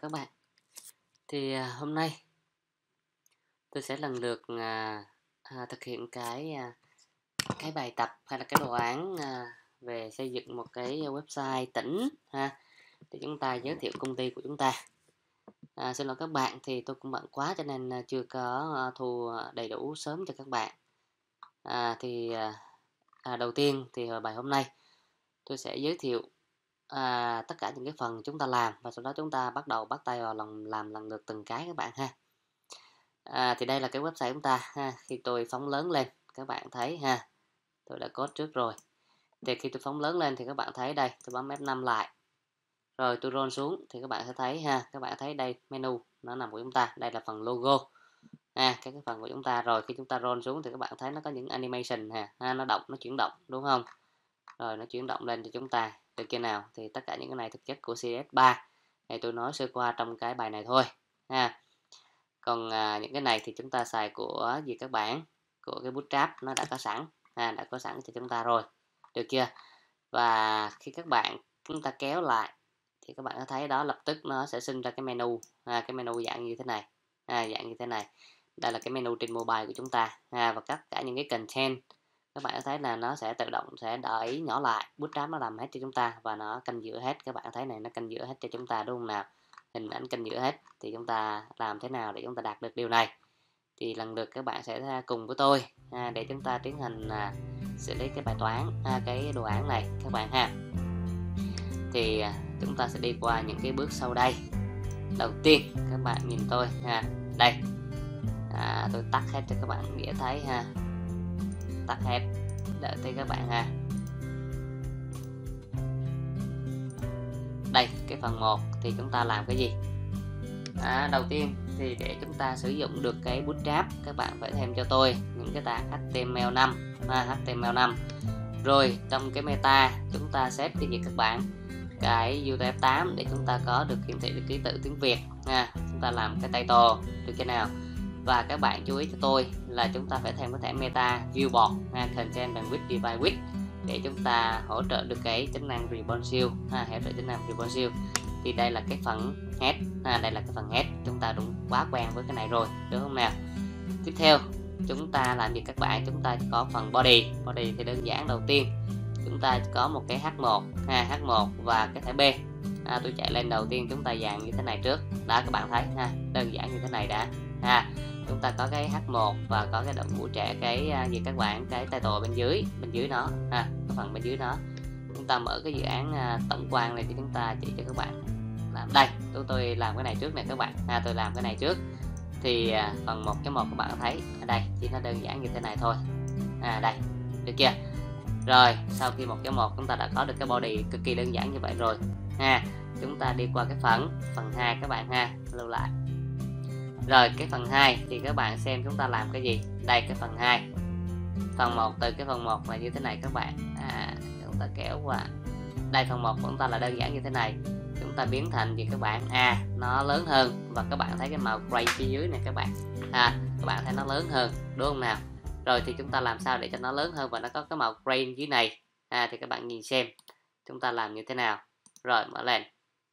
các bạn. Hôm nay tôi sẽ lần lượt thực hiện cái bài tập hay là cái đồ án về xây dựng một cái website tỉnh ha, để chúng ta giới thiệu công ty của chúng ta. Xin lỗi các bạn, thì tôi cũng bận quá cho nên chưa có thu đầy đủ sớm cho các bạn. Đầu tiên thì bài hôm nay tôi sẽ giới thiệu tất cả những cái phần chúng ta làm, và sau đó chúng ta bắt tay vào làm lần lượt từng cái các bạn ha. Thì đây là cái website chúng ta ha. Khi tôi phóng lớn lên các bạn thấy ha, tôi đã code trước rồi. Thì khi tôi phóng lớn lên thì các bạn thấy đây, tôi bấm F5 lại, rồi tôi roll xuống thì các bạn sẽ thấy ha, các bạn thấy đây menu nó nằm của chúng ta, đây là phần logo cái phần của chúng ta. Rồi khi chúng ta roll xuống thì các bạn thấy nó có những animation nó động, nó chuyển động đúng không, rồi nó chuyển động lên cho chúng ta được chưa nào. Thì tất cả những cái này thực chất của CS3 thì tôi nói sơ qua trong cái bài này thôi ha. Còn những cái này thì chúng ta xài của gì các bạn, của cái Bootstrap, nó đã có sẵn đã có sẵn cho chúng ta rồi, được chưa. Và khi chúng ta kéo lại thì các bạn có thấy đó, lập tức nó sẽ sinh ra cái menu cái menu dạng như thế này dạng như thế này. Đây là cái menu trên mobile của chúng ta và tất cả những cái content các bạn có thấy là nó sẽ tự động sẽ đẩy nhỏ lại, Bootstrap nó làm hết cho chúng ta và nó canh giữa hết. Các bạn thấy này, nó canh giữa hết cho chúng ta đúng không nào, hình ảnh canh giữa hết. Thì chúng ta làm thế nào để chúng ta đạt được điều này, thì lần lượt các bạn sẽ cùng với tôi để chúng ta tiến hành xử lý cái bài toán cái đồ án này các bạn ha. Thì chúng ta sẽ đi qua những cái bước sau đây. Đầu tiên các bạn nhìn tôi đây, tôi tắt hết cho các bạn dễ thấy tắt hết, đợi thấy các bạn Đây, cái phần 1 thì chúng ta làm cái gì? Đầu tiên thì để chúng ta sử dụng được cái Bootstrap, các bạn phải thêm cho tôi những cái tag HTML5 HTML5. Rồi trong cái meta chúng ta set cái gì các bạn? Cái UTF-8 để chúng ta có được hiển thị được ký tự tiếng Việt chúng ta làm cái title được chưa nào. Và các bạn chú ý cho tôi là chúng ta phải thêm cái thẻ meta viewport content bandwidth divide width để chúng ta hỗ trợ được cái tính năng responsive hỗ trợ tính năng responsive. Thì đây là cái phần head đây là cái phần head, chúng ta đúng quá quen với cái này rồi đúng không nào. Tiếp theo chúng ta làm gì các bạn? Chúng ta có phần body thì đơn giản, đầu tiên chúng ta có một cái H1 H1 và cái thẻ B. Tôi chạy lên, đầu tiên chúng ta dàn như thế này trước đó, các bạn thấy đơn giản như thế này đã chúng ta có cái H1 và có cái đội ngũ trẻ cái gì các bạn, cái title bên dưới nó cái phần bên dưới nó. Chúng ta mở cái dự án tổng quan này thì chúng ta chỉ cho các bạn làm. Đây tôi làm cái này trước này các bạn tôi làm cái này trước. Thì phần 1.1 các bạn thấy ở đây chỉ nó đơn giản như thế này thôi đây, được chưa. Rồi sau khi 1.1 chúng ta đã có được cái body cực kỳ đơn giản như vậy rồi chúng ta đi qua cái phần 2 các bạn lưu lại. Rồi cái phần 2 thì các bạn xem chúng ta làm cái gì. Đây cái phần 2, phần 1, từ cái phần 1 là như thế này các bạn chúng ta kéo qua đây. Phần 1 của chúng ta là đơn giản như thế này, chúng ta biến thành gì các bạn, nó lớn hơn, và các bạn thấy cái màu gray phía dưới này các bạn các bạn thấy nó lớn hơn đúng không nào. Rồi thì chúng ta làm sao để cho nó lớn hơn và nó có cái màu gray dưới này thì các bạn nhìn xem chúng ta làm như thế nào. Rồi mở lên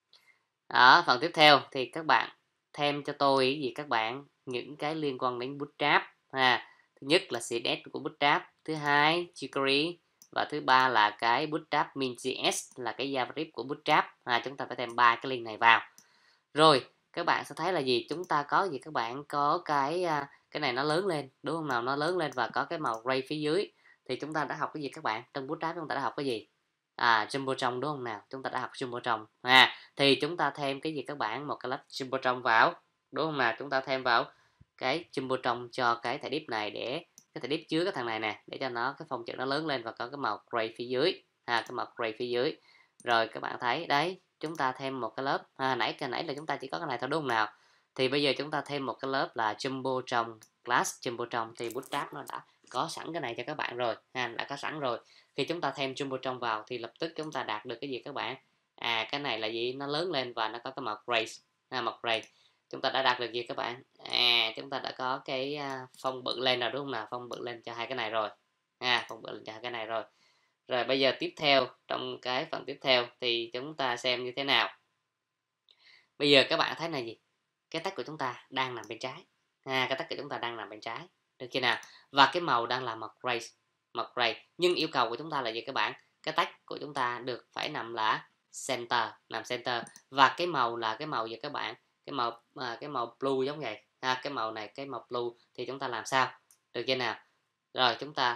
đó. Phần tiếp theo thì các bạn thêm cho tôi gì các bạn, những cái liên quan đến Bootstrap thứ nhất là CSS của Bootstrap, thứ hai jQuery, và thứ ba là cái Bootstrap min.js là cái JavaScript của Bootstrap chúng ta phải thêm 3 cái link này vào. Rồi các bạn sẽ thấy là gì, chúng ta có gì các bạn, có cái này nó lớn lên đúng không nào, nó lớn lên và có cái màu gray phía dưới. Thì chúng ta đã học cái gì các bạn, trong Bootstrap chúng ta đã học cái gì, Jumbotron đúng không nào, chúng ta đã học Jumbotron thì chúng ta thêm cái gì các bạn, một cái lớp Jumbotron vào đúng không nào. Chúng ta thêm vào cái Jumbotron cho cái thẻ div này, để cái thẻ div chứa cái thằng này nè, để cho nó cái phông chữ nó lớn lên và có cái màu gray phía dưới cái màu gray phía dưới. Rồi các bạn thấy đấy, chúng ta thêm một cái lớp nãy là chúng ta chỉ có cái này thôi đúng không nào. Thì bây giờ chúng ta thêm một cái lớp là Jumbotron, class Jumbotron, thì Bootstrap nó đã có sẵn cái này cho các bạn rồi đã có sẵn rồi. Khi chúng ta thêm Jumbotron vào thì lập tức chúng ta đạt được cái gì các bạn, cái này là gì, nó lớn lên và nó có cái màu gray màu gray. Chúng ta đã đạt được gì các bạn, chúng ta đã có cái phông bự lên rồi đúng không nào, phông bự lên cho hai cái này rồi phông bự lên cho hai cái này rồi. Rồi bây giờ tiếp theo, trong cái phần tiếp theo thì chúng ta xem như thế nào. bây giờ các bạn thấy là gì? Cái text của chúng ta đang nằm bên trái. Cái text của chúng ta đang nằm bên trái. Được chưa nào? Và cái màu đang là màu gray. Nhưng yêu cầu của chúng ta là gì các bạn? Cái text của chúng ta được phải nằm là center. Và cái màu là cái màu gì các bạn? Cái màu blue giống vậy. Cái màu này, cái màu blue thì chúng ta làm sao? Được chưa nào? Rồi chúng ta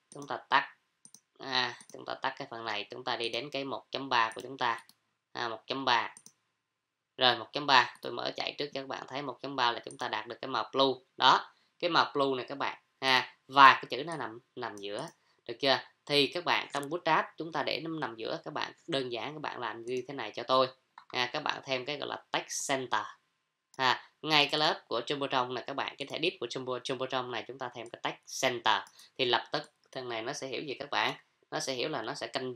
tắt cái phần này, chúng ta đi đến cái 1.3 của chúng ta. 1.3. Rồi 1.3 tôi mở chạy trước cho các bạn thấy 1.3 là chúng ta đạt được cái màu blue. Đó, cái màu blue này các bạn. Và cái chữ nó nằm giữa. Được chưa? Thì các bạn trong Bootstrap chúng ta để nó nằm giữa, các bạn đơn giản các bạn làm như thế này cho tôi. Các bạn thêm cái gọi là text center. Ngay cái lớp của Jumbotron này các bạn, cái thẻ div của Jumbotron này chúng ta thêm cái text center thì lập tức thằng này nó sẽ hiểu gì các bạn? Nó sẽ hiểu là nó sẽ canh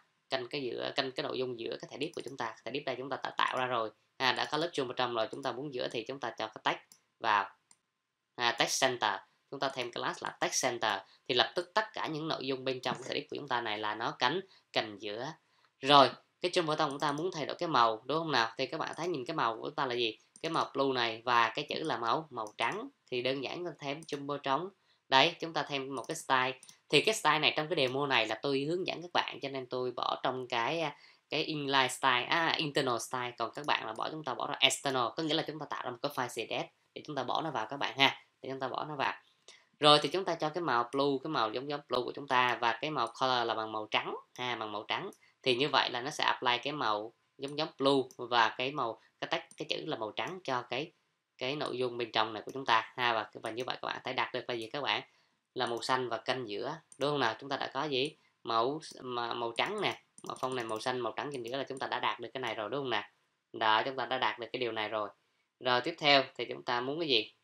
cái nội dung giữa cái thẻ div của chúng ta. Thẻ div đây chúng ta tạo ra rồi. Đã có lớp Jumbotron rồi, chúng ta muốn giữa thì chúng ta cho cái text vào. Text center, chúng ta thêm class là text center thì lập tức tất cả những nội dung bên trong cái thẻ div của chúng ta này là nó canh giữa. Rồi cái Jumbotron của chúng ta muốn thay đổi cái màu đúng không nào? Thì các bạn thấy nhìn cái màu của chúng ta là gì? Cái màu blue này và cái chữ là màu trắng thì đơn giản là thêm Jumbotron. Đấy, chúng ta thêm một cái style. Thì cái style này trong cái demo này là tôi hướng dẫn các bạn, cho nên tôi bỏ trong cái inline style, internal style, còn các bạn là chúng ta bỏ ra external, có nghĩa là chúng ta tạo ra một cái file CSS để chúng ta bỏ nó vào các bạn ha, để chúng ta bỏ nó vào. Rồi thì chúng ta cho cái màu blue, cái màu giống blue của chúng ta, và cái màu color là bằng màu trắng, bằng màu trắng. Thì như vậy là nó sẽ apply cái màu giống blue và cái màu cái chữ là màu trắng cho cái nội dung bên trong này của chúng ta và như vậy các bạn thấy đạt được là gì các bạn? Là màu xanh và canh giữa, đúng không nào? Chúng ta đã có gì? Màu trắng nè, màu phông này màu xanh, màu trắng trên giữa là chúng ta đã đạt được cái này rồi đúng không nè? Đó, chúng ta đã đạt được cái điều này rồi. Rồi tiếp theo thì chúng ta muốn cái gì?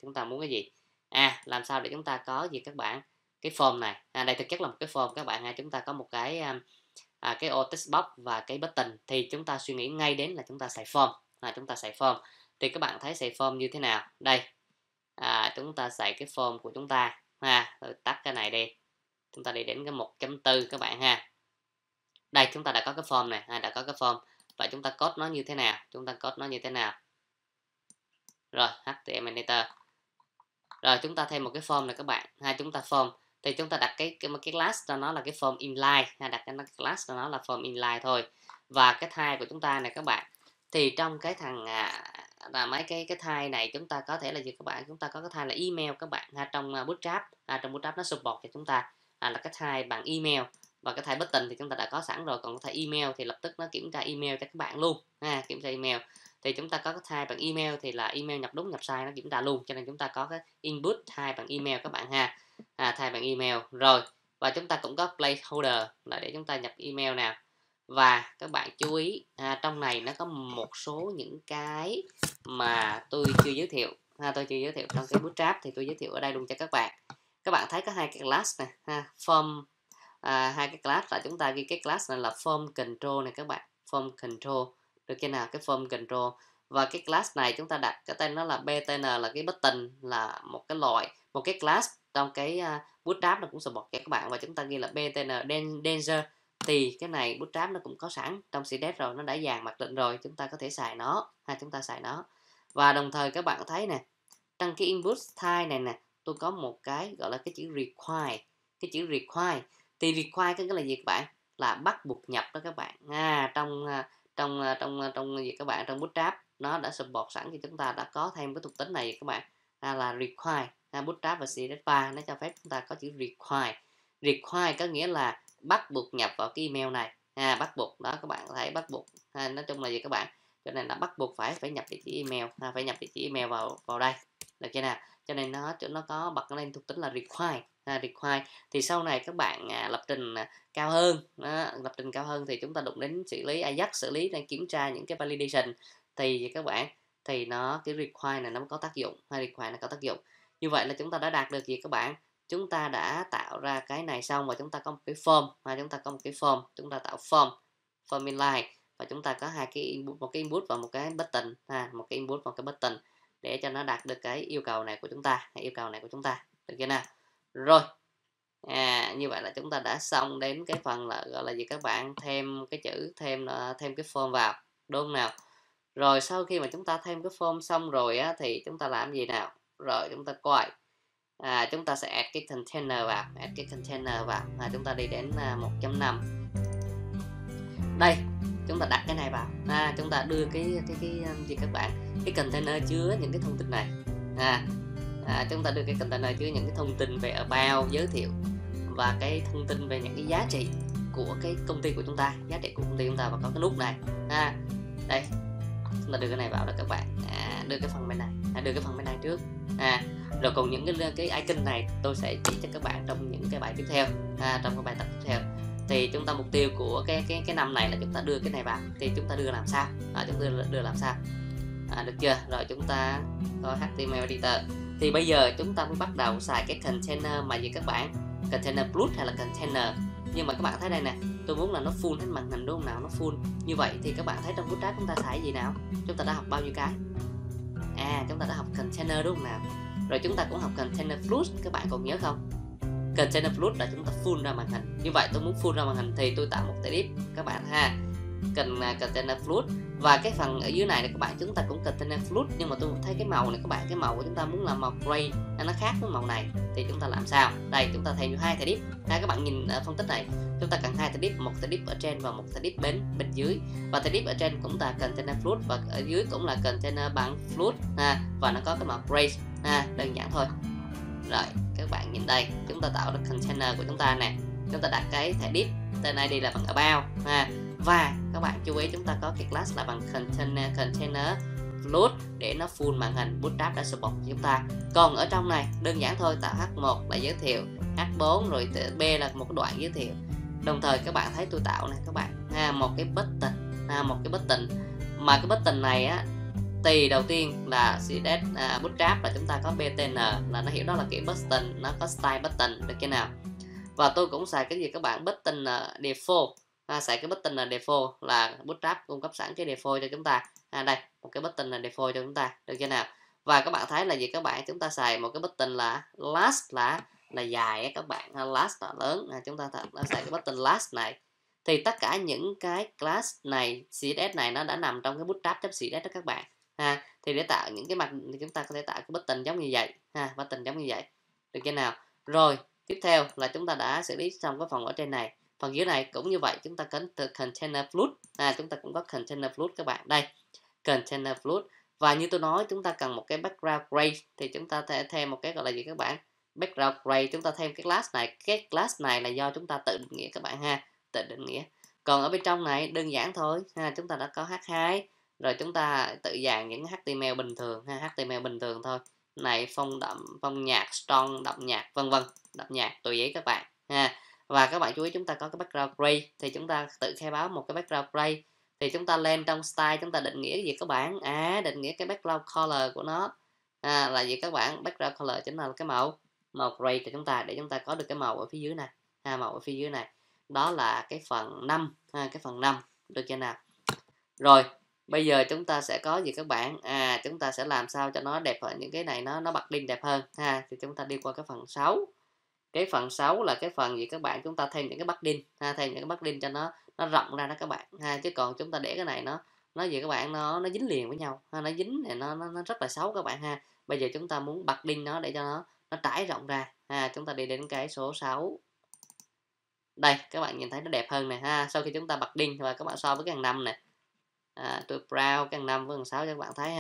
Làm sao để chúng ta có gì các bạn? Cái form này. Đây thực chất là một cái form các bạn. Chúng ta có một cái ô text box và cái button thì chúng ta suy nghĩ ngay đến là chúng ta xài form. Thì các bạn thấy xài form như thế nào? Đây. Chúng ta xài cái form của chúng ta. Rồi tắt cái này đi. Chúng ta đi đến cái 1.4 các bạn ha. Đây chúng ta đã có cái form này, đã có cái form. Vậy chúng ta code nó như thế nào? Rồi HTML editor. Rồi chúng ta thêm một cái form này các bạn. Chúng ta form thì chúng ta đặt cái class cho nó là cái form inline, đặt cái class cho nó là form inline thôi. Và cái tag của chúng ta này các bạn. Thì trong cái thằng là mấy cái tag này chúng ta có thể là gì các bạn? Chúng ta có cái tag là email các bạn. Trong Bootstrap, nó support cho chúng ta là cái tag bằng email, và cái tag button thì chúng ta đã có sẵn rồi, còn cái tag email thì lập tức nó kiểm tra email cho các bạn luôn. Kiểm tra email. Thì chúng ta có cái tag bằng email thì là email nhập đúng nhập sai nó kiểm tra luôn, cho nên chúng ta có cái input tag bằng email các bạn ha. Tag bằng email rồi, và chúng ta cũng có placeholder là để chúng ta nhập email nào. Và các bạn chú ý trong này nó có một số những cái mà tôi chưa giới thiệu trong cái Bootstrap thì tôi giới thiệu ở đây luôn cho các bạn. Các bạn thấy có hai cái class này form, hai cái class là chúng ta ghi cái class này là form control này các bạn, form control. Được chưa nào? Cái form control. Và cái class này chúng ta đặt cái tên nó là btn, là cái button, là một cái class trong cái Bootstrap nó cũng support cho các bạn, và chúng ta ghi là btn danger. Thì cái này Bootstrap nó cũng có sẵn trong CSS rồi, nó đã dàn mặc định rồi, chúng ta có thể xài nó Và đồng thời các bạn thấy nè, trong cái input type này nè, tôi có một cái gọi là cái chữ require. Thì require cái là gì các bạn? Là bắt buộc nhập đó các bạn. Trong gì các bạn, trong Bootstrap nó đã support sẵn thì chúng ta đã có thêm cái thuộc tính này các bạn, là require. Bootstrap và CSS3 nó cho phép chúng ta có chữ require có nghĩa là bắt buộc nhập vào cái email này. Bắt buộc đó, các bạn thấy bắt buộc. Nói chung là gì các bạn, cho nên là bắt buộc phải nhập địa chỉ email, phải nhập địa chỉ email vào đây, được chưa nào? Cho nên nó có bật lên thuộc tính là require. Thì sau này các bạn lập trình cao hơn thì chúng ta đụng đến xử lý Ajax, xử lý để kiểm tra những cái validation thì các bạn, thì cái require này nó có tác dụng, require nó có tác dụng. Như vậy là chúng ta đã đạt được gì các bạn? Chúng ta đã tạo ra cái này xong và chúng ta có một cái form, chúng ta tạo form inline, và chúng ta có hai cái input, một cái input và một cái button, để cho nó đạt được cái yêu cầu này của chúng ta, được chưa nào? Rồi như vậy là chúng ta đã xong đến cái phần là gọi là gì các bạn, thêm cái chữ thêm cái form vào, đúng không nào? Rồi sau khi mà chúng ta thêm cái form xong rồi á, thì chúng ta làm gì nào? Rồi chúng ta coi, chúng ta sẽ add cái container vào, chúng ta đi đến 1.5. Đây, chúng ta đặt cái này vào, chúng ta đưa cái gì các bạn, cái container chứa những cái thông tin này, chúng ta đưa cái container chứa những cái thông tin về about, giới thiệu và cái thông tin về những cái giá trị của cái công ty của chúng ta, giá trị của công ty chúng ta, và có cái nút này, đây chúng ta đưa cái này vào đó các bạn, đưa cái phần bên này, đưa cái phần bên này trước, rồi còn những cái icon này tôi sẽ chỉ cho các bạn trong những cái bài tiếp theo, trong cái bài tập tiếp theo. Thì chúng ta mục tiêu của cái năm này là chúng ta đưa cái này vào, thì chúng ta đưa làm sao, chúng ta đưa làm sao, được chưa? Rồi chúng ta có HTML editor, thì bây giờ chúng ta mới bắt đầu xài cái container mà gì các bạn, container plus hay là container. Nhưng mà các bạn thấy đây nè, tôi muốn là nó full hết màn hình đúng không nào, nó full như vậy thì các bạn thấy trong Bootstrap chúng ta xài gì nào, chúng ta đã học bao nhiêu cái, chúng ta đã học container đúng không nào, rồi chúng ta cũng học container plus, các bạn còn nhớ không? Container plus là chúng ta full ra màn hình. Như vậy tôi muốn full ra màn hình thì tôi tạo một cái div các bạn ha, container plus. Và cái phần ở dưới này các bạn, chúng ta cũng container plus, nhưng mà tôi thấy cái màu này các bạn, cái màu của chúng ta muốn là màu gray, nó khác với màu này thì chúng ta làm sao? Đây, chúng ta thêm hai thẻ div. Các bạn nhìn phân tích này, chúng ta cần hai thẻ div, một thẻ div ở trên và một thẻ div bên dưới. Và thẻ div ở trên cũng là container plus và ở dưới cũng là container bằng plus, và nó có cái màu gray, đơn giản thôi. Rồi các bạn nhìn đây, chúng ta tạo được container của chúng ta nè, chúng ta đặt cái thẻ div tên ID là bằng about, và các bạn chú ý chúng ta có cái class là bằng container float để nó full màn hình. Bootstrap đã support cho chúng ta. Còn ở trong này đơn giản thôi, tạo H1 là giới thiệu, H4 rồi B là một cái đoạn giới thiệu. Đồng thời các bạn thấy tôi tạo này các bạn, một cái button, mà cái button này á, thì đầu tiên là CSS Bootstrap là chúng ta có BTN, là nó hiểu đó là kiểu button, nó có style button, được chưa nào? Và tôi cũng xài cái gì các bạn, button default, xài cái button là default, là Bootstrap cung cấp sẵn cái default cho chúng ta, đây một cái button là default cho chúng ta, được chưa nào? Và các bạn thấy là gì các bạn, chúng ta xài một cái button là last, là dài các bạn, last là lớn, chúng ta xài cái button last này. Thì tất cả những cái class này, CSS này nó đã nằm trong cái Bootstrap.css đó các bạn. Thì để tạo những cái mặt thì chúng ta có thể tạo cái button giống như vậy, button giống như vậy, được chưa nào? Rồi tiếp theo là chúng ta đã xử lý xong cái phần ở trên này. Phần dưới này cũng như vậy, chúng ta có container float, chúng ta cũng có container float các bạn, đây container float. Và như tôi nói, chúng ta cần một cái background gray, thì chúng ta thêm một cái gọi là gì các bạn, background gray. Chúng ta thêm cái class này là do chúng ta tự định nghĩa các bạn tự định nghĩa. Còn ở bên trong này đơn giản thôi, chúng ta đã có H2, rồi chúng ta tự dàn những HTML bình thường, HTML bình thường thôi. Này phông đậm, phông nhạt, strong, đậm nhạt, vân vân, đậm nhạt tùy ý các bạn Và các bạn chú ý chúng ta có cái background gray, thì chúng ta tự khai báo một cái background gray. Thì chúng ta lên trong style, chúng ta định nghĩa cái gì các bạn, định nghĩa cái background color của nó là gì các bạn, background color chính là cái màu gray cho chúng ta, để chúng ta có được cái màu ở phía dưới này, màu ở phía dưới này. Đó là cái phần 5, được chưa nào? Rồi bây giờ chúng ta sẽ có gì các bạn, chúng ta sẽ làm sao cho nó đẹp hơn, những cái này nó bật đinh đẹp hơn thì chúng ta đi qua cái phần 6. Cái phần 6 là cái phần gì các bạn, chúng ta thêm những cái padding, thêm những cái padding cho nó rộng ra đó các bạn chứ còn chúng ta để cái này nó gì các bạn, nó dính liền với nhau, nó dính này nó rất là xấu các bạn Bây giờ chúng ta muốn padding nó để cho nó trải rộng ra chúng ta đi đến cái số 6. Đây các bạn nhìn thấy nó đẹp hơn này sau khi chúng ta padding và các bạn so với cái hàng 5 này, tôi browse cái hàng 5 với hàng 6 cho các bạn thấy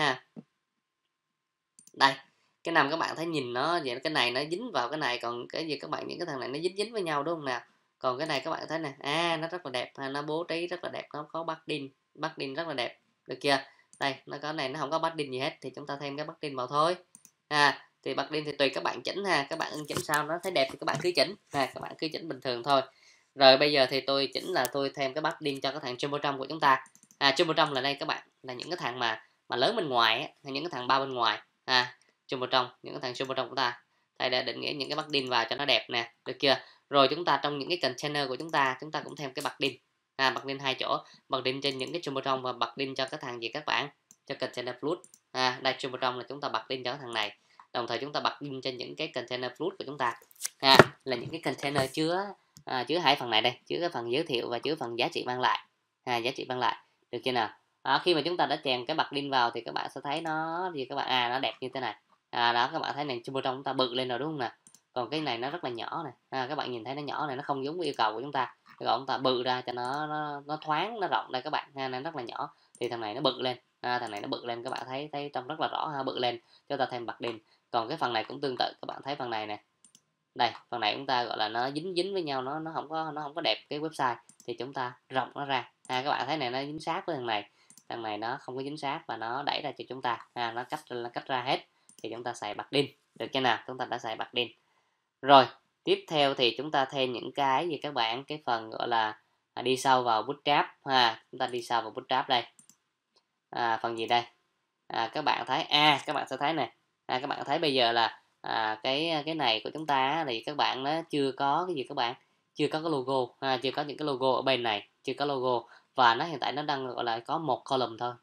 Đây cái 5 các bạn thấy nhìn nó vậy, cái này nó dính vào cái này, còn cái gì các bạn, những cái thằng này nó dính với nhau đúng không nào? Còn cái này các bạn thấy nè, nó rất là đẹp nó bố trí rất là đẹp, nó có padding rất là đẹp, được chưa? Đây nó có này, nó không có padding gì hết thì chúng ta thêm cái padding vào thôi thì padding thì tùy các bạn chỉnh các bạn ưng chỉnh sao nó thấy đẹp thì các bạn cứ chỉnh các bạn cứ chỉnh bình thường thôi. Rồi bây giờ thì tôi chỉnh là tôi thêm cái padding cho cái thằng Jumbotron của chúng ta. Jumbotron là đây các bạn, là những cái thằng mà lớn bên ngoài những cái thằng bao bên ngoài Jumbotron, những cái thằng Jumbotron của ta. Thầy đã định nghĩa những cái padding vào cho nó đẹp nè, được chưa? Rồi chúng ta trong những cái container của chúng ta cũng thêm cái padding padding 2 chỗ, padding trên những cái Jumbotron và padding cho cái thằng gì các bạn, cho container float. Đây Jumbotron là chúng ta padding cho cái thằng này, đồng thời chúng ta padding trên những cái container float của chúng ta là những cái container chứa hai phần này đây, chứa cái phần giới thiệu và chứa phần giá trị mang lại, được chưa nào? Khi mà chúng ta đã chèn cái plugin vào thì các bạn sẽ thấy nó gì các bạn, nó đẹp như thế này. Đó các bạn thấy này, trong chúng ta bự lên rồi đúng không nào? Còn cái này nó rất là nhỏ này, các bạn nhìn thấy nó nhỏ này, nó không giống với yêu cầu của chúng ta. Yêu cầu chúng ta bự ra cho nó thoáng, nó rộng đây các bạn, nó rất là nhỏ. Thì thằng này nó bự lên, thằng này nó bự lên, các bạn thấy trông rất là rõ, bự lên. Chúng ta thêm plugin. Còn cái phần này cũng tương tự, các bạn thấy phần này nè. Đây, phần này chúng ta gọi là nó dính với nhau, nó không có đẹp cái website, thì chúng ta rộng nó ra. Các bạn thấy này, nó dính sát với thằng này nó không có dính sát và nó đẩy ra cho chúng ta, nó cách ra hết, thì chúng ta xài plugin được chưa nào? Chúng ta đã xài plugin rồi. Tiếp theo thì chúng ta thêm những cái gì các bạn, cái phần gọi là đi sâu vào Bootstrap chúng ta đi sâu vào Bootstrap đây. Phần gì đây? Các bạn thấy các bạn sẽ thấy này, các bạn thấy bây giờ là cái này của chúng ta thì các bạn nó chưa có cái gì các bạn, chưa có cái logo, chưa có những cái logo ở bên này, chưa có logo, và nó hiện tại nó đang gọi là có một column thôi,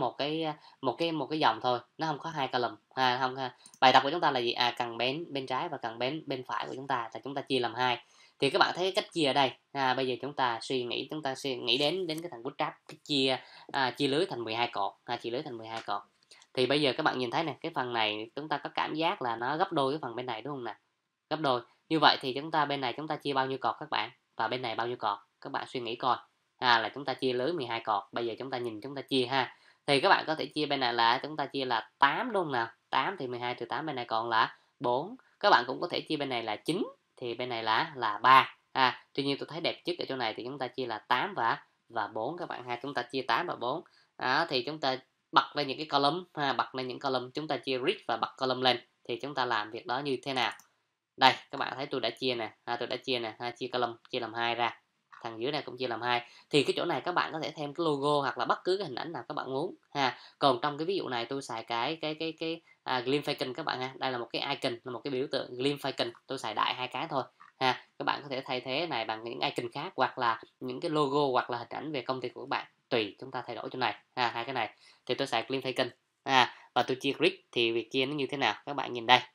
một cái dòng thôi, nó không có hai column. Không Bài tập của chúng ta là gì? Cần bên trái và cần bên phải của chúng ta là chúng ta chia làm hai. Thì các bạn thấy cách chia ở đây. Bây giờ chúng ta suy nghĩ đến cái thằng Bootstrap, chia lưới thành 12 cột, chia lưới thành 12 cột. Thì bây giờ các bạn nhìn thấy nè, cái phần này chúng ta có cảm giác là nó gấp đôi cái phần bên này đúng không nè? Gấp đôi. Như vậy thì chúng ta bên này chúng ta chia bao nhiêu cột các bạn? Và bên này bao nhiêu cột? Các bạn suy nghĩ coi. Là chúng ta chia lưới 12 cột. Bây giờ chúng ta chia ha. Thì các bạn có thể chia bên này là chúng ta chia là 8 đúng không nào? 8 thì 12 trừ 8 bên này còn là 4. Các bạn cũng có thể chia bên này là 9 thì bên này là 3. Tuy nhiên tôi thấy đẹp nhất ở chỗ này thì chúng ta chia là 8 và 4 các bạn ha. Chúng ta chia 8 và 4. Thì chúng ta bật lên những cái column, bật lên những column, chúng ta chia grid và bật column lên. Thì chúng ta làm việc đó như thế nào? Đây các bạn thấy tôi đã chia nè, chia column, chia làm hai ra, thằng dưới này cũng chia làm hai. Thì cái chỗ này các bạn có thể thêm cái logo hoặc là bất cứ cái hình ảnh nào các bạn muốn Còn trong cái ví dụ này tôi xài cái Glimp icon các bạn ha. Đây là một cái icon, là một cái biểu tượng Glimp icon, tôi xài đại hai cái thôi Các bạn có thể thay thế này bằng những icon khác, hoặc là những cái logo hoặc là hình ảnh về công ty của các bạn, tùy chúng ta thay đổi chỗ này hai cái này. Thì tôi xài Glimp icon và tôi chia grid. Thì việc chia nó như thế nào các bạn nhìn đây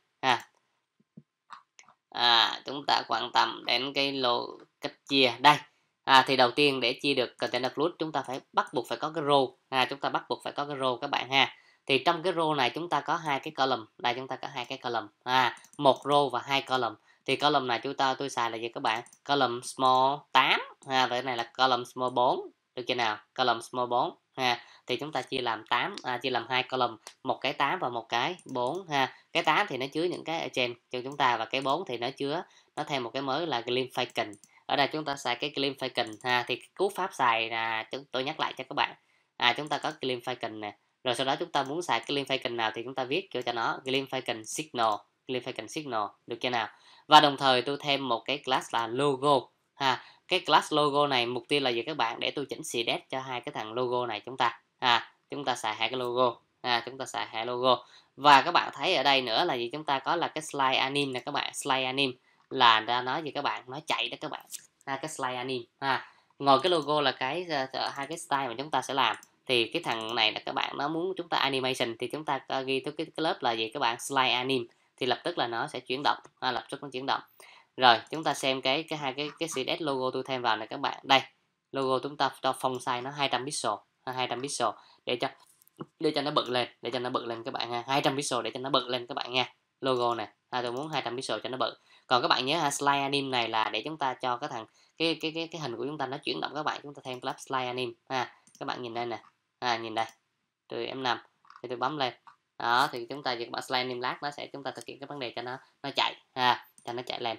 chúng ta quan tâm đến cái cách chia đây. Thì đầu tiên để chia được container flood chúng ta bắt buộc phải có cái row. Chúng ta bắt buộc phải có cái row các bạn ha. Thì trong cái row này chúng ta có hai cái column. Đây chúng ta có hai cái column, một row và hai column. Thì column này tôi xài là gì các bạn? Column small 8 và cái này là column small 4, được chưa nào? Column small 4 thì chúng ta chia làm 8, chia làm hai column, một cái 8 và một cái 4 Cái 8 thì nó chứa những cái ở trên cho chúng ta, và cái 4 thì nó thêm một cái mới là Glimp icon. Ở đây chúng ta xài cái Glimp icon thì cú pháp xài tôi nhắc lại cho các bạn. Chúng ta có Glimp icon nè, rồi sau đó chúng ta muốn xài cái Glimp icon nào thì chúng ta viết cho nó Glimp icon signal, được chưa nào? Và đồng thời tôi thêm một cái class là logo cái class logo này mục tiêu là gì các bạn? Để tôi chỉnh CSS cho hai cái thằng logo này chúng ta xài hai cái logo. Và các bạn thấy ở đây nữa là gì? Chúng ta có là cái slide anim nè các bạn. Slide anim là ra nói gì các bạn? Nó chạy đó các bạn. Cái slide anim ngồi cái logo là hai cái style mà chúng ta sẽ làm. Thì cái thằng này là các bạn nó muốn chúng ta animation thì chúng ta ghi tới cái lớp là gì các bạn? Slide anim thì lập tức là nó sẽ chuyển động, Rồi chúng ta xem cái CSS logo tôi thêm vào này các bạn. Đây logo chúng ta cho font size nó 200 pixel để cho nó bự lên, các bạn ha. 200 pixel để cho nó bự lên các bạn nha. Logo này tôi muốn 200 pixel cho nó bự. Còn các bạn nhớ slide anim này là để chúng ta cho cái thằng cái hình của chúng ta nó chuyển động các bạn. Chúng ta thêm class slide anim các bạn nhìn đây nè, nhìn đây, tôi F5 thì tôi bấm lên đó, thì chúng ta việc slide anim lát nó sẽ chúng ta thực hiện cái vấn đề cho nó chạy cho nó chạy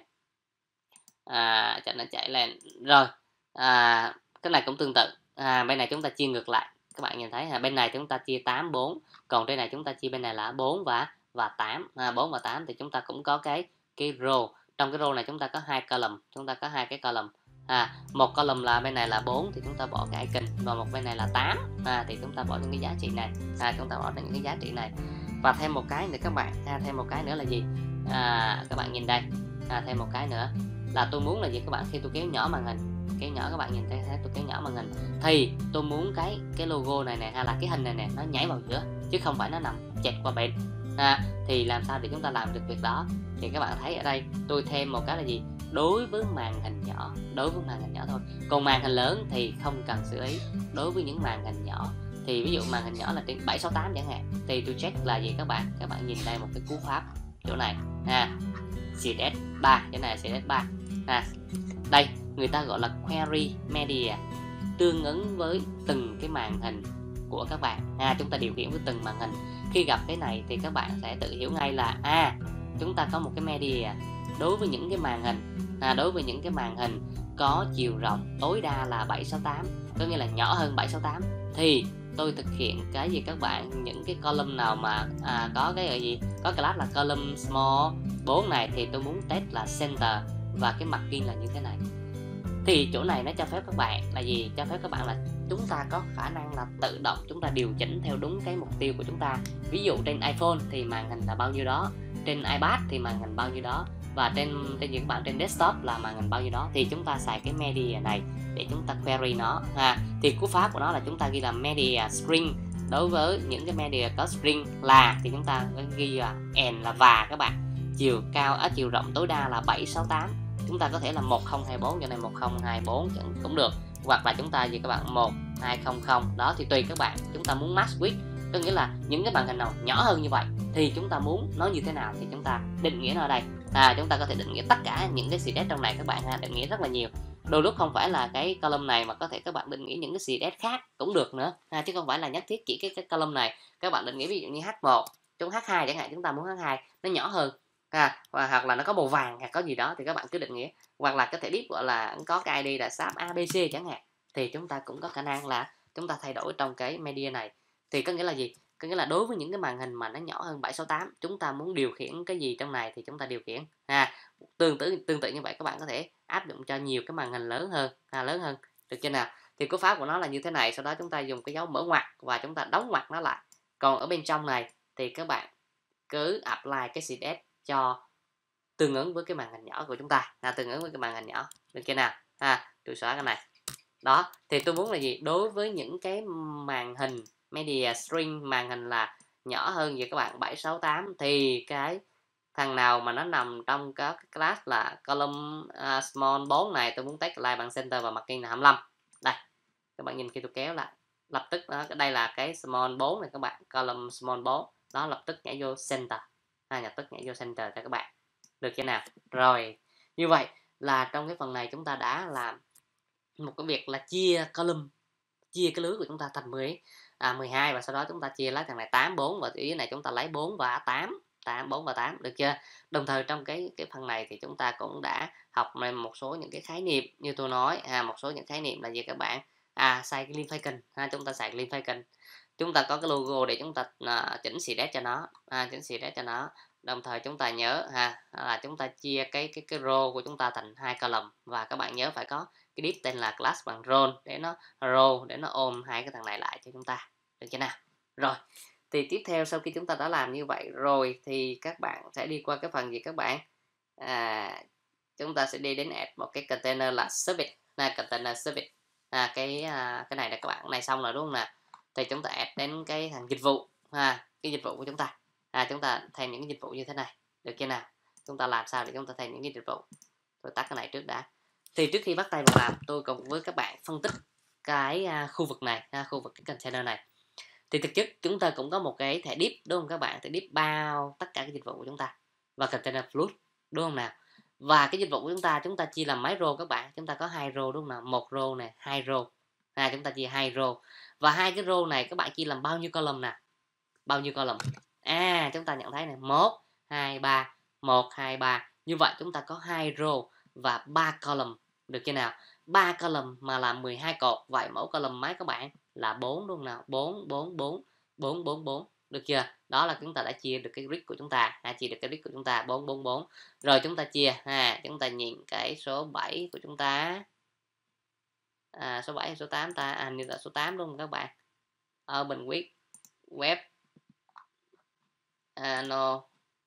lên rồi. Cái này cũng tương tự. Bên này chúng ta chia ngược lại, các bạn nhìn thấy bên này chúng ta chia 8 4, còn trên này chúng ta chia bên này là 4 và 8. 4 và 8 thì chúng ta cũng có cái row. Trong cái row này chúng ta có hai column, một column là bên này là 4 thì chúng ta bỏ cái icon, và một bên này là 8 thì chúng ta bỏ những cái giá trị này. Và thêm một cái nữa các bạn, thêm một cái nữa là gì? Các bạn nhìn đây, thêm một cái nữa là tôi muốn là gì các bạn? Khi tôi kéo nhỏ màn hình, các bạn nhìn thấy tôi kéo nhỏ màn hình thì tôi muốn cái logo này nè, hay là cái hình này nè, nó nhảy vào giữa chứ không phải nó nằm chẹt qua bên. Thì làm sao để chúng ta làm được việc đó? Thì các bạn thấy ở đây tôi thêm một cái là gì? Đối với màn hình nhỏ thôi. Còn màn hình lớn thì không cần xử lý. Đối với những màn hình nhỏ thì ví dụ màn hình nhỏ là trên 768 chẳng hạn, thì tôi check là gì các bạn nhìn đây một cái cú pháp chỗ này CSS 3, cái này CSS 3 đây người ta gọi là query media, tương ứng với từng cái màn hình của các bạn chúng ta điều khiển với từng màn hình. Khi gặp cái này thì các bạn sẽ tự hiểu ngay là chúng ta có một cái media đối với những cái màn hình đối với những cái màn hình có chiều rộng tối đa là 768, có nghĩa là nhỏ hơn 768, thì tôi thực hiện cái gì các bạn, những cái column nào mà có cái gì, có class là column small 4 này thì tôi muốn test là center và cái margin là như thế này. Thì chỗ này nó cho phép các bạn là gì, cho phép các bạn là chúng ta có khả năng là tự động chúng ta điều chỉnh theo đúng cái mục tiêu của chúng ta. Ví dụ trên iPhone thì màn hình là bao nhiêu đó, trên iPad thì màn hình bao nhiêu đó, và trên những bạn trên desktop là màn hình bao nhiêu đó, thì chúng ta xài cái media này để chúng ta query nó thì cú pháp của nó là chúng ta ghi là media string. Đối với những cái media có string là thì chúng ta ghi là and là và các bạn, chiều rộng tối đa là 768, chúng ta có thể là 1024 cho nên 1024 cũng được, hoặc là chúng ta gì các bạn 1200 đó, thì tùy các bạn chúng ta muốn max width, có nghĩa là những cái màn hình nào nhỏ hơn như vậy thì chúng ta muốn nó như thế nào thì chúng ta định nghĩa nó ở đây. Chúng ta có thể định nghĩa tất cả những cái CSS trong này các bạn định nghĩa rất là nhiều. Đôi lúc không phải là cái column này mà có thể các bạn định nghĩa những cái CSS khác cũng được nữa chứ không phải là nhất thiết chỉ cái column này. Các bạn định nghĩa ví dụ như H1 trong H2 chẳng hạn, chúng ta muốn H2 nó nhỏ hơn hoặc là nó có màu vàng hoặc có gì đó thì các bạn cứ định nghĩa, hoặc là có thể biết gọi là có cái ID là sáp ABC chẳng hạn, thì chúng ta cũng có khả năng là chúng ta thay đổi trong cái media này. Thì có nghĩa là gì, có nghĩa là đối với những cái màn hình mà nó nhỏ hơn 768, chúng ta muốn điều khiển cái gì trong này thì chúng ta điều khiển tương tự như vậy các bạn có thể áp dụng cho nhiều cái màn hình lớn hơn được chưa nào. Thì cú pháp của nó là như thế này, sau đó chúng ta dùng cái dấu mở ngoặc và chúng ta đóng ngoặc nó lại. Còn ở bên trong này thì các bạn cứ apply cái CSS cho tương ứng với cái màn hình nhỏ của chúng ta tương ứng với cái màn hình nhỏ, được chưa nào. Tôi xóa cái này đó. Thì tôi muốn là gì, đối với những cái màn hình media string, màn hình là nhỏ hơn vậy các bạn 768, thì cái thằng nào mà nó nằm trong cái class là column small 4 này, tôi muốn test lại bằng center và margin là 25. Đây các bạn nhìn khi tôi kéo lại, lập tức đó, đây là cái small 4 này các bạn, column small 4 đó, lập tức nhảy vô center lập tức nhảy vô center cho các bạn, được chưa nào. Rồi như vậy là trong cái phần này chúng ta đã làm một cái việc là chia column, chia cái lưới của chúng ta thành 12, và sau đó chúng ta chia lấy thằng này 8 4 và dưới này chúng ta lấy 4 và 8 4 và 8, được chưa. Đồng thời trong cái phần này thì chúng ta cũng đã học một số những cái khái niệm như tôi nói một số những khái niệm là gì các bạn, xài cái link icon chúng ta xài link icon, chúng ta có cái logo để chúng ta chỉnh CSS cho nó chỉnh CSS cho nó. Đồng thời chúng ta nhớ là chúng ta chia cái row của chúng ta thành 2 column, và các bạn nhớ phải có cái div tên là class bằng row để nó ôm hai cái thằng này lại cho chúng ta, được chưa nào. Rồi thì tiếp theo sau khi chúng ta đã làm như vậy rồi thì các bạn sẽ đi qua cái phần gì các bạn, chúng ta sẽ đi đến add một cái container là service container service cái này là các bạn này xong rồi đúng không nào. Thì chúng ta add đến cái thằng dịch vụ cái dịch vụ của chúng ta chúng ta thêm những cái dịch vụ như thế này, được chưa nào. Chúng ta làm sao để chúng ta thêm những cái dịch vụ, tôi tắt cái này trước đã. Thì trước khi bắt tay vào làm, tôi cùng với các bạn phân tích cái khu vực này khu vực cái container này. Thì thực chất chúng ta cũng có một cái thẻ div đúng không các bạn, thẻ div bao tất cả các dịch vụ của chúng ta và container float đúng không nào. Và cái dịch vụ của chúng ta chia làm mấy row các bạn, chúng ta có 2 row đúng không nào, một row này, 2 row chúng ta chia 2 row, và hai cái row này các bạn chia làm bao nhiêu column nào, bao nhiêu column chúng ta nhận thấy này 1 2 3 1 2 3, như vậy chúng ta có 2 row và 3 column, được chưa nào. 3 column mà làm 12 cột, vậy mỗi column mấy các bạn là 4 đúng không nào, 4 4 4 4 4 4, được chưa. Đó là chúng ta đã chia được cái grid của chúng ta chia được cái grid của chúng ta 4 4 4. Rồi chúng ta chia chúng ta nhìn cái số 7 của chúng ta số 7 hay số 8 ta như là số 8 đúng không các bạn. Open with web no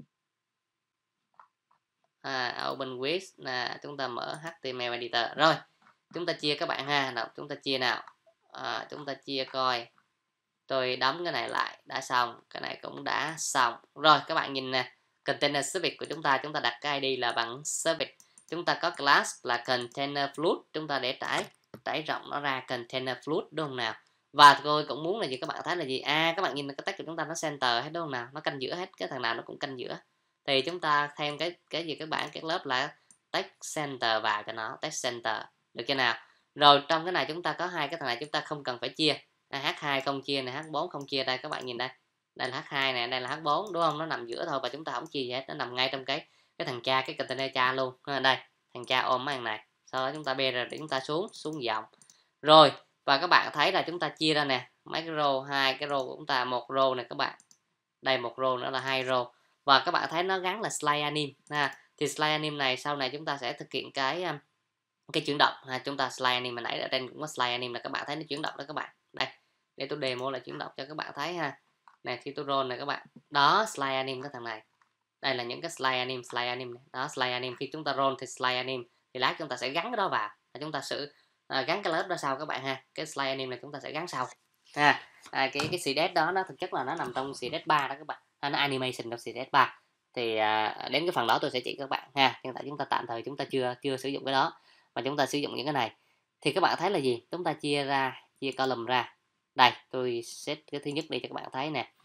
open with là chúng ta mở HTML editor. Rồi chúng ta chia các bạn nào, chúng ta chia nào, chúng ta chia coi, tôi đóng cái này lại đã xong, cái này cũng đã xong. Rồi các bạn nhìn nè, container service của chúng ta đặt cái ID là bằng service, chúng ta có class là container float, chúng ta để tải rộng nó ra container float đúng không nào. Và tôi cũng muốn là gì, các bạn thấy là gì, các bạn nhìn cái text của chúng ta nó center hết đúng không nào, nó canh giữa hết, cái thằng nào nó cũng canh giữa. Thì chúng ta thêm cái gì các bạn, cái lớp là text center vào cho nó, text center, được chưa nào? Rồi trong cái này chúng ta có hai cái thằng này chúng ta không cần phải chia, H2 không chia này, H4 không chia, đây các bạn nhìn đây. Đây là H2 này, đây là H4 đúng không? Nó nằm giữa thôi và chúng ta không chia gì hết, nó nằm ngay trong cái thằng cha, cái container cha luôn. Đây, thằng cha ôm mấy thằng này. Sau đó chúng ta bê ra để chúng ta xuống dòng. Rồi, và các bạn thấy là chúng ta chia ra nè, mấy cái row, hai cái row của chúng ta, một row này các bạn. Đây một row nữa là hai row. Và các bạn thấy nó gắn là slide anim ha. Thì slide anim này sau này chúng ta sẽ thực hiện cái chuyển động ha. Chúng ta slide anim, mà nãy ở trên cũng có slide anim là các bạn thấy nó chuyển động đó các bạn. Đây, để tôi demo là chuyển động cho các bạn thấy ha. Này khi tôi roll này các bạn. Đó, slide anim cái thằng này. Đây là những cái slide anim này. Đó, slide anim khi chúng ta roll thì slide anim thì lát chúng ta sẽ gắn cái đó vào. Chúng ta sẽ gắn cái lớp đó sau các bạn ha. Cái slide anim này chúng ta sẽ gắn sau ha. Cái CSS đó nó thực chất là nó nằm trong CSS 3 đó các bạn, nó animation trong CSS 3. Thì đến cái phần đó tôi sẽ chỉ các bạn ha. Hiện tại chúng ta tạm thời chúng ta chưa sử dụng cái đó, mà chúng ta sử dụng những cái này. Thì các bạn thấy là gì, chúng ta chia column ra. Đây tôi set cái thứ nhất đi cho các bạn thấy nè,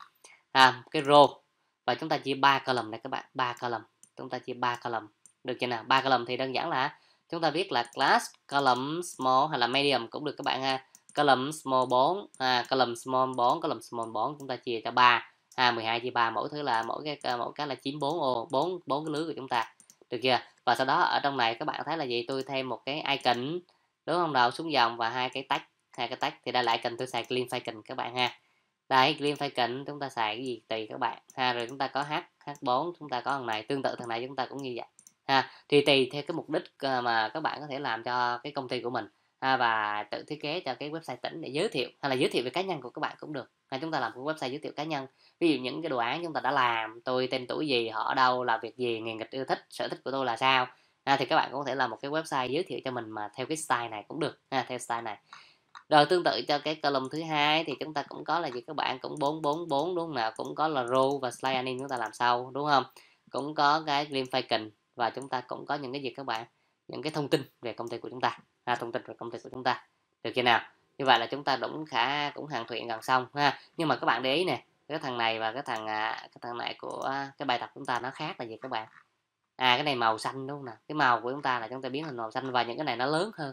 cái row, và chúng ta chia 3 column này các bạn, 3 column, chúng ta chia 3 column, được chưa nào? 3 column thì đơn giản là chúng ta viết là class column small hay là medium cũng được các bạn ha. Column small 4, column small 4, column small 4, chúng ta chia cho 3, 12 chia 3, mỗi thứ là mỗi cái là 94 ô, 4 cái lưới của chúng ta, được chưa? Và sau đó ở trong này các bạn thấy là gì, tôi thêm một cái icon đúng không, đầu xuống dòng và hai cái tag, thì đây là icon, tôi xài clean icon các bạn ha. Đây clean icon chúng ta xài cái gì tùy các bạn ha. Rồi chúng ta có h4, chúng ta có thằng này, tương tự thằng này chúng ta cũng như vậy ha. Thì tùy theo cái mục đích mà các bạn có thể làm cho cái công ty của mình và tự thiết kế cho cái website tỉnh để giới thiệu, hay là giới thiệu về cá nhân của các bạn cũng được. Chúng ta làm một website giới thiệu cá nhân, ví dụ những cái đồ án chúng ta đã làm, tôi tên tuổi gì, họ ở đâu, làm việc gì, nghề nghiệp yêu thích, sở thích của tôi là sao, thì các bạn cũng có thể làm một cái website giới thiệu cho mình mà theo cái style này cũng được theo style này. Rồi tương tự cho cái column thứ hai thì chúng ta cũng có là gì các bạn, cũng 4 đúng không nào, cũng có là row và slide anim chúng ta làm sau đúng không, cũng có cái clean icon, và chúng ta cũng có những cái gì các bạn, những cái thông tin về công ty của chúng ta, thông tin về công ty của chúng ta, được chưa nào? Như vậy là chúng ta cũng hoàn thiện gần xong ha. Nhưng mà các bạn để ý nè, cái thằng này và cái thằng này của cái bài tập chúng ta nó khác là gì các bạn? Cái này màu xanh đúng không nào? Cái màu của chúng ta là chúng ta biến thành màu xanh, và những cái này nó lớn hơn,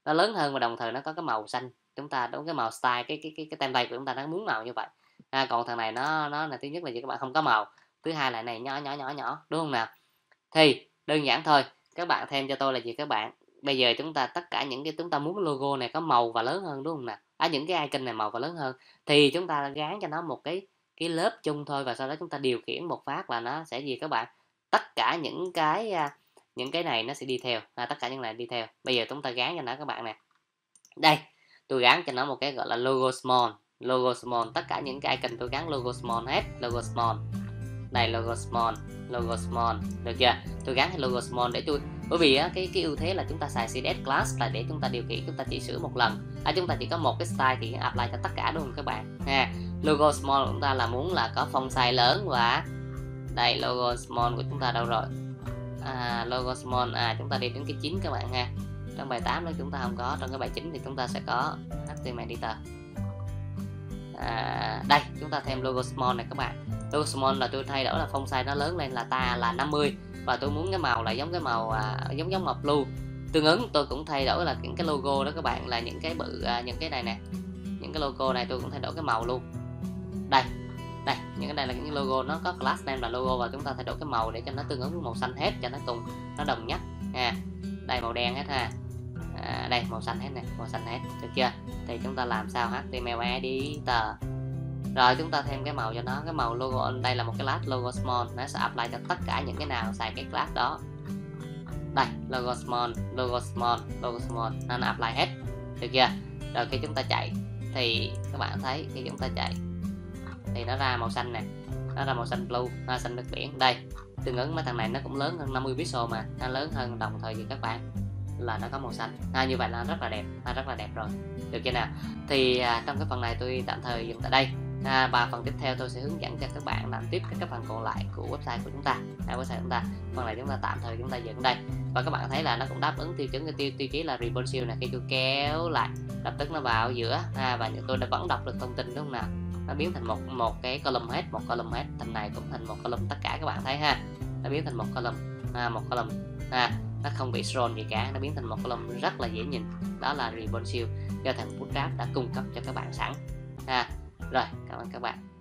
và đồng thời nó có cái màu xanh. Chúng ta đúng cái màu style, cái template của chúng ta nó muốn màu như vậy. Còn thằng này nó là thứ nhất là gì các bạn, không có màu, thứ hai là này nhỏ đúng không nào? Thì đơn giản thôi, các bạn thêm cho tôi là gì các bạn, bây giờ chúng ta tất cả những cái chúng ta muốn logo này có màu và lớn hơn đúng không nào, những cái icon này màu và lớn hơn, thì chúng ta gán cho nó một cái lớp chung thôi, và sau đó chúng ta điều khiển một phát là nó sẽ gì các bạn, tất cả những cái này nó sẽ đi theo, tất cả những này đi theo. Bây giờ chúng ta gán cho nó các bạn nè, đây tôi gắn cho nó một cái gọi là logo small, tất cả những cái icon tôi gắn logo small hết, logo small, đây logo small, được chưa? Tôi gắn cái logo small để bởi vì cái ưu thế là chúng ta xài CSS class là để chúng ta điều khiển, chúng ta chỉ sửa một lần, chúng ta chỉ có một cái style thì apply cho tất cả đúng không các bạn ha. Logo small của chúng ta là muốn là có font size lớn, và đây logo small của chúng ta đâu rồi, logo small chúng ta đi đến cái 9 các bạn ha. Trong bài 8 đó chúng ta không có, trong cái bài 9 thì chúng ta sẽ có HTML editor. Đây chúng ta thêm logo small này các bạn. Logo small là tôi thay đổi là font size nó lớn lên là 50, và tôi muốn cái màu là giống cái màu giống màu blue. Tương ứng tôi cũng thay đổi là những cái logo đó các bạn, là những cái bự, những cái này nè, những cái logo này tôi cũng thay đổi cái màu luôn. Đây những cái này là những logo nó có class name là logo, và chúng ta thay đổi cái màu để cho nó tương ứng với màu xanh hết, cho nó cùng nó đồng nhất ha. Đây màu đen hết ha, đây màu xanh hết nè, màu xanh hết, được chưa? Thì chúng ta làm sao HTML editor, rồi chúng ta thêm cái màu cho nó, cái màu logo, đây là một cái class logo small, nó sẽ apply cho tất cả những cái nào xài cái class đó. Đây logo small, nó apply hết, được chưa? Rồi khi chúng ta chạy thì các bạn thấy khi chúng ta chạy thì nó ra màu xanh nè, nó ra màu xanh blue, xanh nước biển. Đây tương ứng mấy thằng này nó cũng lớn hơn 50 pixel mà, nó lớn hơn, đồng thời với các bạn là nó có màu xanh, như vậy là rất là đẹp, rồi, được chưa nào? Thì trong cái phần này tôi tạm thời dừng tại đây. Và phần tiếp theo tôi sẽ hướng dẫn cho các bạn làm tiếp các phần còn lại của website của chúng ta. Website chúng ta, phần này chúng ta tạm thời chúng ta dựng đây, và các bạn thấy là nó cũng đáp ứng tiêu chuẩn cái tiêu chí là responsive này. Khi tôi kéo lại lập tức nó vào giữa, và tôi đã vẫn đọc được thông tin đúng không nào, nó biến thành một cái column hết, thành này cũng thành một column, tất cả các bạn thấy ha, nó biến thành một column, nó không bị scroll gì cả, nó biến thành một column rất là dễ nhìn. Đó là responsive do thằng Bootstrap đã cung cấp cho các bạn sẵn. Rồi, cảm ơn các bạn.